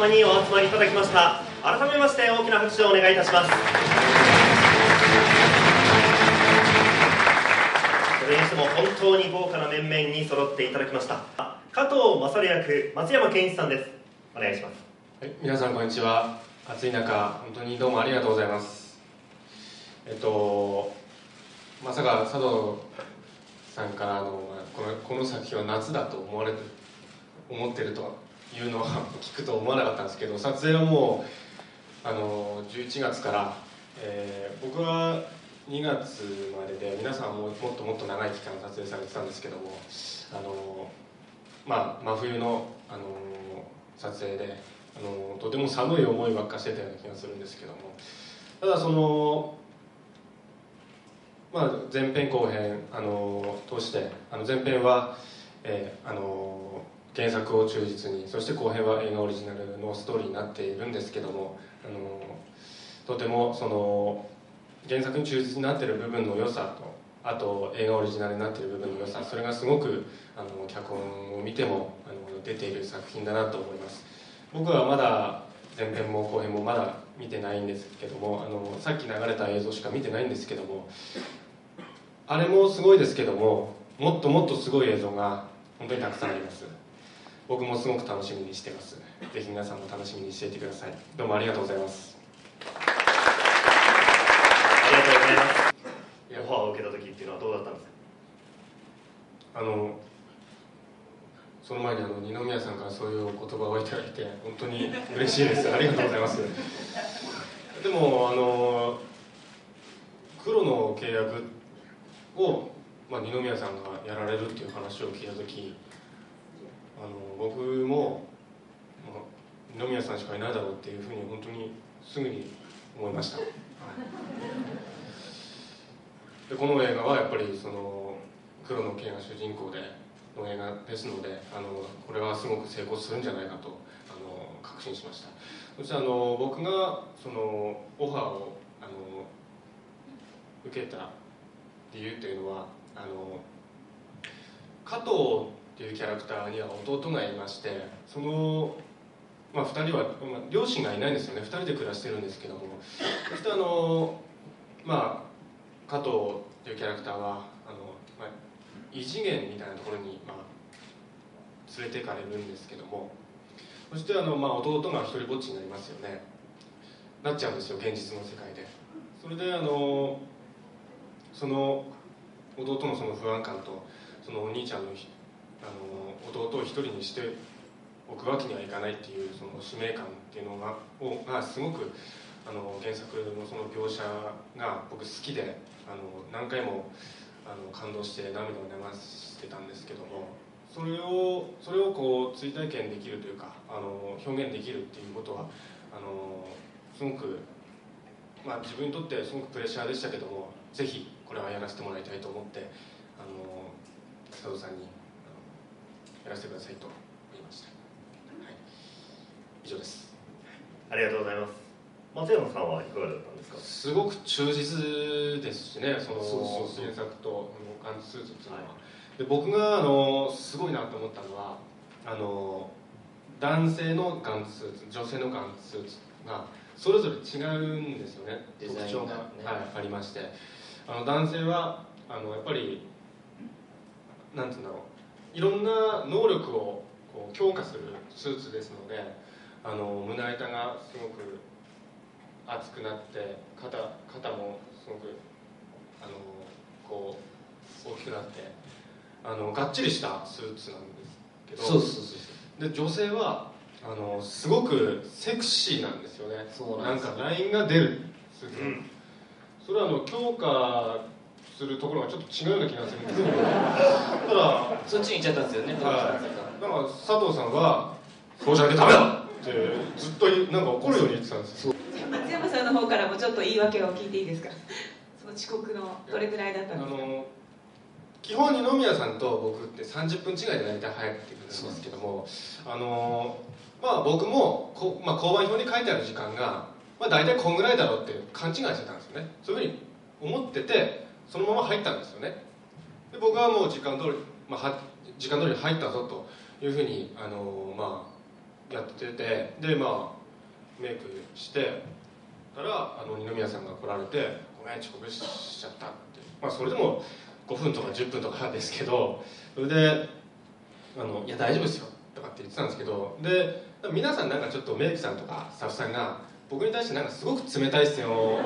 様にお集まりいただきました。改めまして大きな拍手をお願いいたします。それにしても本当に豪華な面々に揃っていただきました。加藤勝役松山ケンイチさんです。お願いします。 はい、皆さんこんにちは。暑い中本当にどうもありがとうございます。まさか佐藤さんからこの作品は夏だと思ってるというのは聞くと思わなかったんですけど、撮影はもう11月から、僕は2月までで、皆さんはもっともっと長い期間撮影されてたんですけども、真冬の、撮影でとても寒い思いばっかしてたような気がするんですけども、ただ前編後編通して前編は、原作を忠実に、そして後編は映画オリジナルのストーリーになっているんですけども、とても原作に忠実になっている部分の良さと、あと映画オリジナルになっている部分の良さ、それがすごく脚本を見ても出ている作品だなと思います。僕はまだ前編も後編もまだ見てないんですけども、さっき流れた映像しか見てないんですけども、あれもすごいですけども、もっともっとすごい映像が本当にたくさんあります。僕もすごく楽しみにしています。ぜひ皆さんも楽しみにしていてください。どうもありがとうございます。 ありがとうございます。オファーを受けた時っていうのはどうだったんですか？ その前に二宮さんからそういうお言葉をいただいて本当に嬉しいです。ありがとうございます。でも黒の契約を、二宮さんがやられるっていう話を聞いた時、僕も、二宮さんしかいないだろうっていうふうに本当にすぐに思いました。でこの映画はやっぱり黒の剣が主人公の映画ですので、これはすごく成功するんじゃないかと確信しました。そして僕がオファーを受けた理由というのは、加藤っていうキャラクターには弟がいまして、2人は、両親がいないんですよね。2人で暮らしてるんですけども、そして加藤っていうキャラクターは異次元みたいなところに、連れて行かれるんですけども、そして弟が一人ぼっちになりますよね。なっちゃうんですよ、現実の世界で。それでその弟のその不安感と、そのお兄ちゃんの弟を一人にしておくわけにはいかないっていうその使命感っていうのがすごく原作のその描写が僕好きで、何回も感動して涙を流してたんですけども、それをこう追体験できるというか表現できるっていうことはすごく、自分にとってすごくプレッシャーでしたけども、ぜひこれはやらせてもらいたいと思って佐藤さんにやらせてくださいと言いました。はい、以上です。 ありがとうございます。松山さんはいかがだったんですか？ すごく忠実ですしね、原作とガンツスーツっていうのは、で僕がすごいなと思ったのは男性のガンツスーツ、女性のガンツスーツがそれぞれ違うんですよね。特徴が、ありまして、男性はやっぱりなんていうんだろう、いろんな能力をこう強化するスーツですので、胸板がすごく厚くなって、肩もすごくこう大きくなってがっちりしたスーツなんですけど、で女性はすごくセクシーなんですよね。なんかラインが出るスーツ、それは強化するところがちょっと違うような気がするんですけどただそっちに行っちゃったんですよね。 だから佐藤さんはそうじゃなきゃダメだってずっとなんか怒るように言ってたんですよ。 松山さんの方からもちょっと言い訳を聞いていいですか？その遅刻のどれぐらいだったんですか？ 基本二宮さんと僕って30分違いで大体入ってくるんですけども、僕も交番表に書いてある時間が、大体こんぐらいだろうって勘違いしてたんですよね。そういうふうに思っててそのまま入ったんですよね。で僕はもう時間通りに入ったぞというふうにやってて、でメイクしてたら二宮さんが来られて「ごめん遅刻しちゃった」って、それでも5分とか10分とかですけど、それでいや大丈夫ですよとかって言ってたんですけど、で皆さんなんかちょっとメイクさんとかスタッフさんが僕に対してなんかすごく冷たい視線を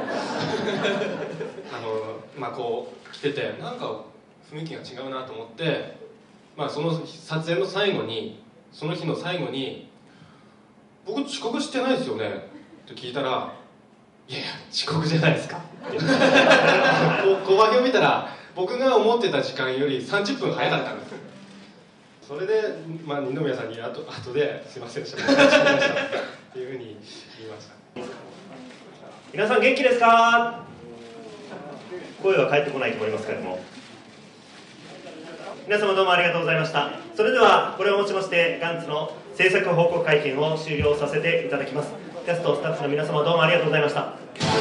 こう来てて、なんか雰囲気が違うなと思って、その撮影の最後に、その日の最後に「僕遅刻してないですよね」って聞いたら「いやいや遅刻じゃないですか」って小分けを見たら僕が思ってた時間より30分早かったんです。それで、二宮さんに後で「すいませんでした、間違えました」っていうふうに言いました。 皆さん元気ですか？声は返ってこないと思いますけれども、皆様どうもありがとうございました。それではこれをもちましてガンツの制作報告会見を終了させていただきます。キャストスタッフの皆様どうもありがとうございました。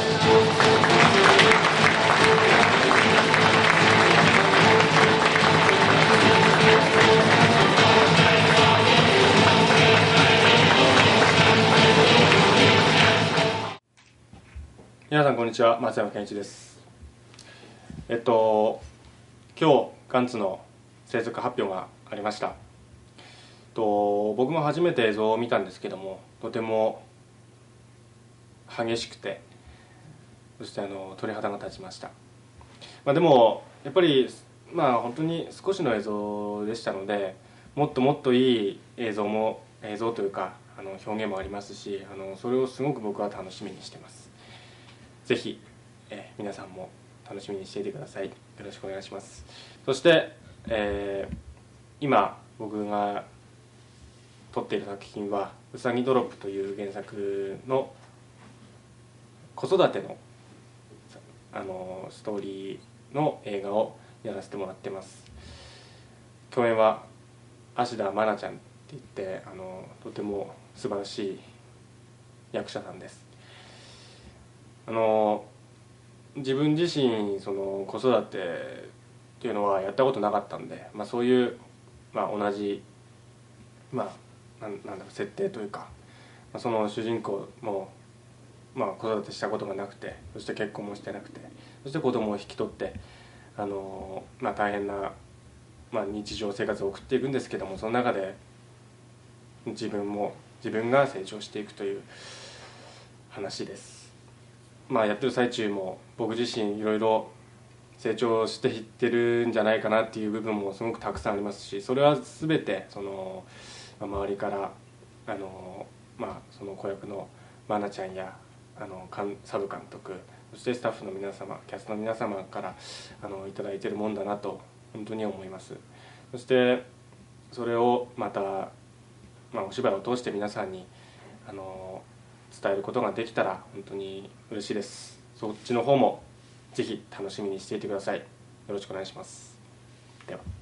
皆さんこんにちは、松山健一です。今日ガンツの制作発表がありました。僕も初めて映像を見たんですけども、とても激しくて、そして鳥肌が立ちました。でもやっぱり本当に少しの映像でしたので、もっともっといい映像というか表現もありますし、それをすごく僕は楽しみにしてます。ぜひ、皆さんも楽しみにしていてください。よろしくお願いします。そして、今僕が撮っている作品は「うさぎドロップ」という原作の子育てのストーリーの映画をやらせてもらってます。共演は芦田愛菜ちゃんって言ってとても素晴らしい役者さんです。自分自身子育てっていうのはやったことなかったんで、そういう、同じ設定というか、その主人公も、子育てしたことがなくて、そして結婚もしてなくて、そして子供を引き取って大変な、日常生活を送っていくんですけども、その中で自分が成長していくという話です。やってる最中も僕自身いろいろ成長していってるんじゃないかなっていう部分もすごくたくさんありますし、それは全て周りからその子役の愛菜ちゃんやサブ監督、そしてスタッフの皆様、キャストの皆様からいただいているもんだなと本当に思います。そしてそれをまた、お芝居を通して皆さんに伝えることができたら本当に嬉しいです。そっちの方もぜひ楽しみにしていてください。よろしくお願いします。では。